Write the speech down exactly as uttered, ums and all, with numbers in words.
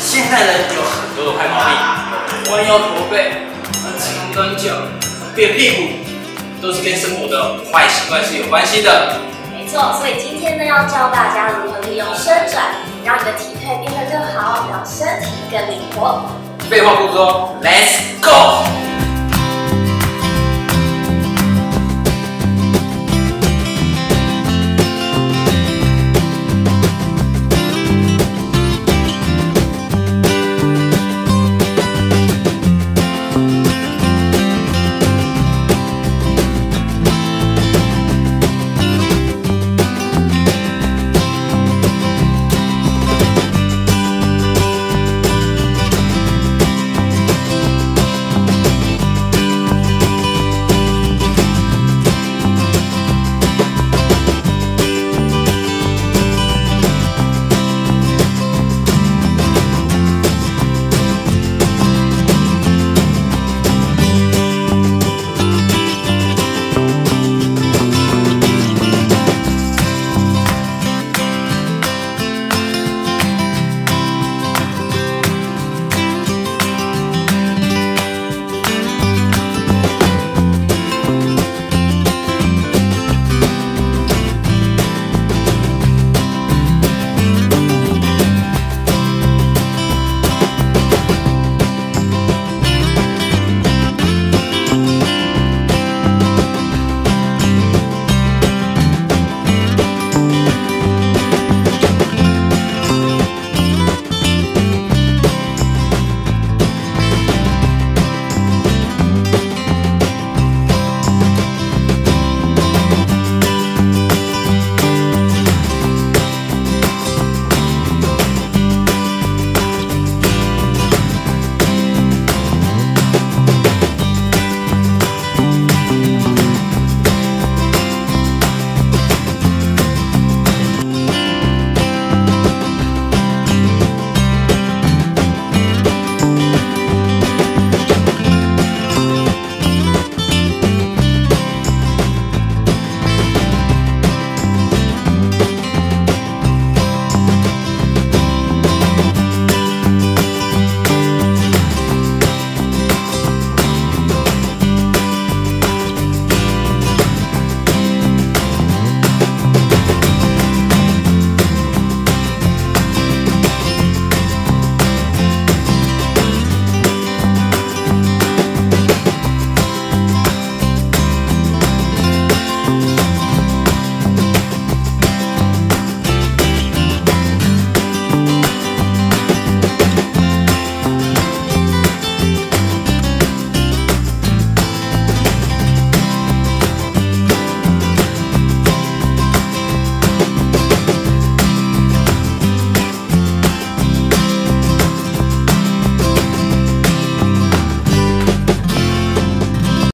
现在人有很多的坏毛病，弯腰驼背、长短脚、变屁股，都是跟生活的坏习惯是有关系的。 没错，所以今天呢，要教大家如何利用伸展，让你的体态变得更好，让身体更灵活。 废话不多 ，Let's go！